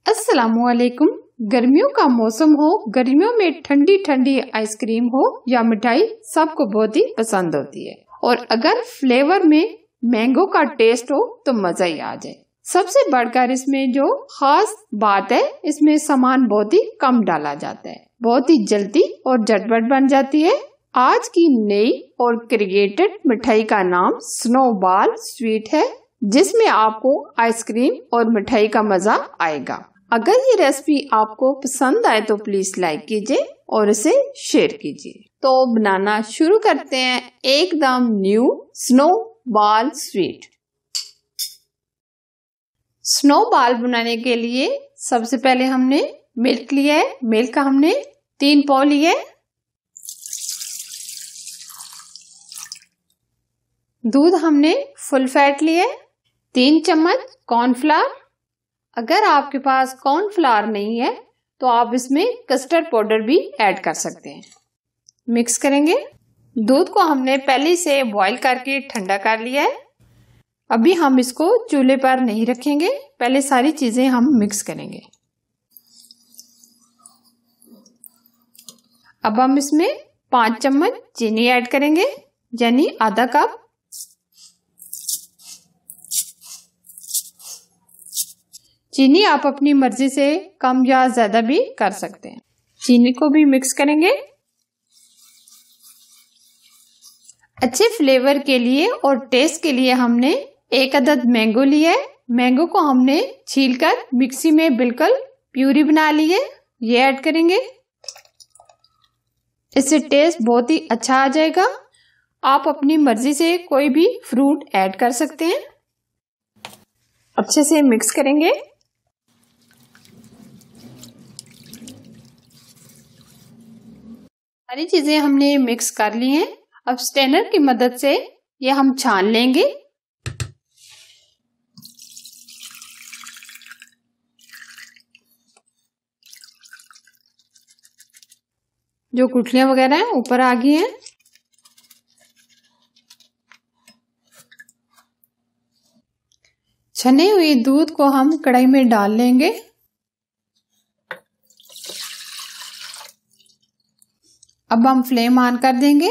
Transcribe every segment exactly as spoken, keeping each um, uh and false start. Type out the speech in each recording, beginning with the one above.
अस्सलामुअलैकुम। गर्मियों का मौसम हो, गर्मियों में ठंडी ठंडी आइसक्रीम हो या मिठाई, सबको बहुत ही पसंद होती है। और अगर फ्लेवर में मैंगो का टेस्ट हो तो मजा ही आ जाए। सबसे बढ़कर इसमें जो खास बात है, इसमें सामान बहुत ही कम डाला जाता है, बहुत ही जल्दी और झटपट बन जाती है। आज की नई और क्रिएटेड मिठाई का नाम स्नोबॉल स्वीट है, जिसमें आपको आइसक्रीम और मिठाई का मजा आएगा। अगर ये रेसिपी आपको पसंद आए तो प्लीज लाइक कीजिए और इसे शेयर कीजिए। तो बनाना शुरू करते हैं एकदम न्यू स्नोबॉल स्वीट। स्नोबॉल बनाने के लिए सबसे पहले हमने मिल्क लिया है। मिल्क का हमने तीन पाव लिए। दूध हमने फुल फैट लिए। तीन चम्मच कॉर्नफ्लावर। अगर आपके पास कॉर्नफ्लावर नहीं है तो आप इसमें कस्टर्ड पाउडर भी ऐड कर सकते हैं। मिक्स करेंगे। दूध को हमने पहले से बॉईल करके ठंडा कर लिया है। अभी हम इसको चूल्हे पर नहीं रखेंगे, पहले सारी चीजें हम मिक्स करेंगे। अब हम इसमें पांच चम्मच चीनी ऐड करेंगे, यानी आधा कप। चीनी आप अपनी मर्जी से कम या ज्यादा भी कर सकते हैं। चीनी को भी मिक्स करेंगे। अच्छे फ्लेवर के लिए और टेस्ट के लिए हमने एक अदद मैंगो लिया है। मैंगो को हमने छीलकर मिक्सी में बिल्कुल प्यूरी बना ली है, ये ऐड करेंगे। इससे टेस्ट बहुत ही अच्छा आ जाएगा। आप अपनी मर्जी से कोई भी फ्रूट ऐड कर सकते हैं। अच्छे से मिक्स करेंगे। सारी चीजें हमने मिक्स कर ली हैं। अब स्ट्रेनर की मदद से ये हम छान लेंगे। जो गुठलियां वगैरह हैं ऊपर आ गई हैं। छने हुए दूध को हम कढ़ाई में डाल लेंगे। अब हम फ्लेम ऑन कर देंगे।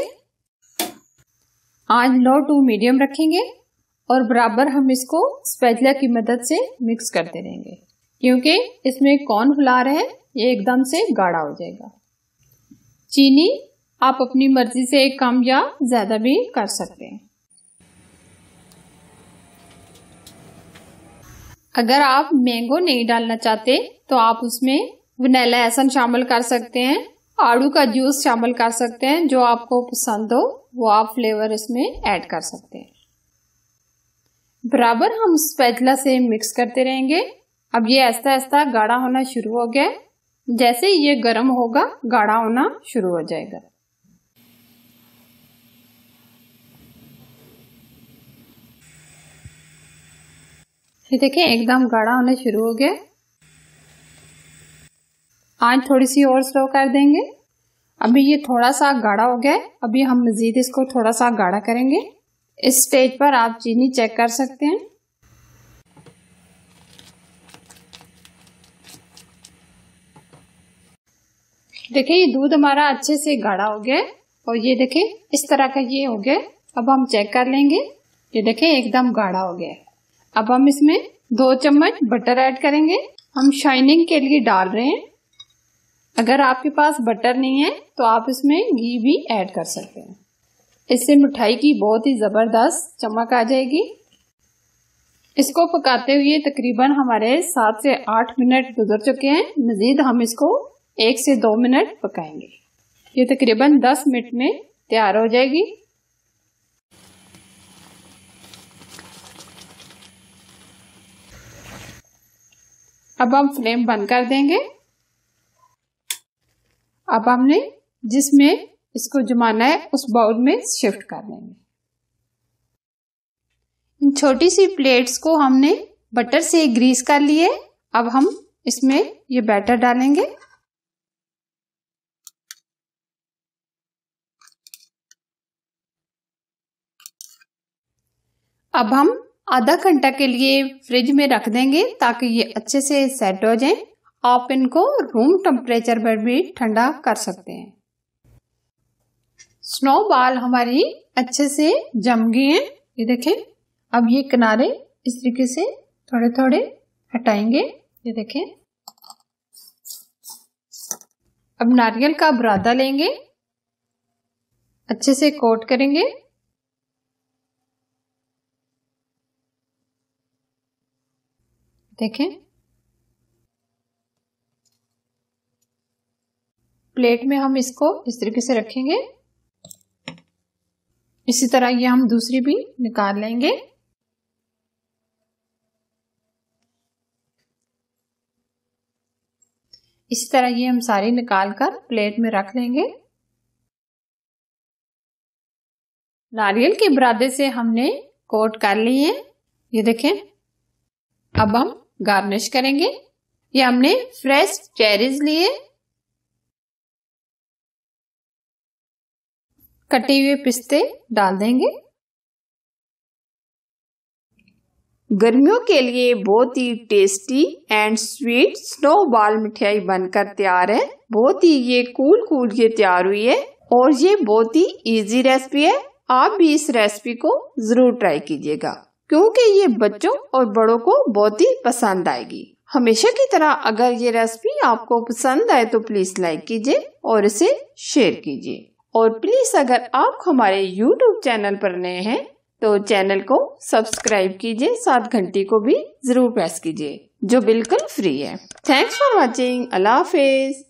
आंच लो टू मीडियम रखेंगे और बराबर हम इसको स्पैचुला की मदद से मिक्स करते रहेंगे, क्योंकि इसमें कॉर्नफ्लावर है, ये एकदम से गाढ़ा हो जाएगा। चीनी आप अपनी मर्जी से कम या ज्यादा भी कर सकते हैं। अगर आप मैंगो नहीं डालना चाहते तो आप उसमें वनीला एसेंस शामिल कर सकते हैं, आड़ू का जूस शामिल कर सकते हैं। जो आपको पसंद हो वो आप फ्लेवर इसमें ऐड कर सकते हैं। बराबर हम स्पैचुला से मिक्स करते रहेंगे। अब ये ऐसा ऐसा गाढ़ा होना शुरू हो गया। जैसे ही ये गर्म होगा गाढ़ा होना शुरू हो जाएगा। ये देखें एकदम गाढ़ा होना शुरू हो गया। आंच थोड़ी सी और स्लो कर देंगे। अभी ये थोड़ा सा गाढ़ा हो गया है। अभी हम मजीद इसको थोड़ा सा गाढ़ा करेंगे। इस स्टेज पर आप चीनी चेक कर सकते हैं। देखिए ये दूध हमारा अच्छे से गाढ़ा हो गया है और ये देखें इस तरह का ये हो गया। अब हम चेक कर लेंगे। ये देखें एकदम गाढ़ा हो गया है। अब हम इसमें दो चम्मच बटर ऐड करेंगे। हम शाइनिंग के लिए डाल रहे हैं। अगर आपके पास बटर नहीं है तो आप इसमें घी भी ऐड कर सकते हैं। इससे मिठाई की बहुत ही जबरदस्त चमक आ जाएगी। इसको पकाते हुए तकरीबन हमारे सात से आठ मिनट गुजर चुके हैं। मजीद हम इसको एक से दो मिनट पकाएंगे। ये तकरीबन दस मिनट में तैयार हो जाएगी। अब हम फ्लेम बंद कर देंगे। अब हमने जिसमें इसको जमाना है उस बाउल में शिफ्ट कर लेंगे। इन छोटी सी प्लेट्स को हमने बटर से ग्रीस कर लिए। अब हम इसमें ये बैटर डालेंगे। अब हम आधा घंटा के लिए फ्रिज में रख देंगे ताकि ये अच्छे से सेट हो जाएं। आप इनको रूम टेम्परेचर पर भी ठंडा कर सकते हैं। स्नो बॉल हमारी अच्छे से जम गई हैं। ये देखें, अब ये किनारे इस तरीके से थोड़े थोड़े हटाएंगे। ये देखें, अब नारियल का बुरादा लेंगे, अच्छे से कोट करेंगे। देखें, प्लेट में हम इसको इस तरीके से रखेंगे। इसी तरह ये हम दूसरी भी निकाल लेंगे। इसी तरह ये हम सारी निकाल कर प्लेट में रख लेंगे। नारियल के बुरादे से हमने कोट कर ली है। ये देखें, अब हम गार्निश करेंगे। ये हमने फ्रेश चेरीज लिए, कटे हुए पिस्ते डाल देंगे। गर्मियों के लिए बहुत ही tasty and sweet snow ball मिठाई बनकर तैयार है। बहुत ही ये कूल कूल ये तैयार हुई है और ये बहुत ही इजी रेसिपी है। आप भी इस रेसिपी को जरूर ट्राई कीजिएगा क्योंकि ये बच्चों और बड़ों को बहुत ही पसंद आएगी। हमेशा की तरह अगर ये रेसिपी आपको पसंद आए तो प्लीज लाइक कीजिए और इसे शेयर कीजिए। और प्लीज अगर आप हमारे यूट्यूब चैनल पर नए हैं तो चैनल को सब्सक्राइब कीजिए, साथ घंटी को भी जरूर प्रेस कीजिए जो बिल्कुल फ्री है। Thanks for watching. अल्लाह हाफिज।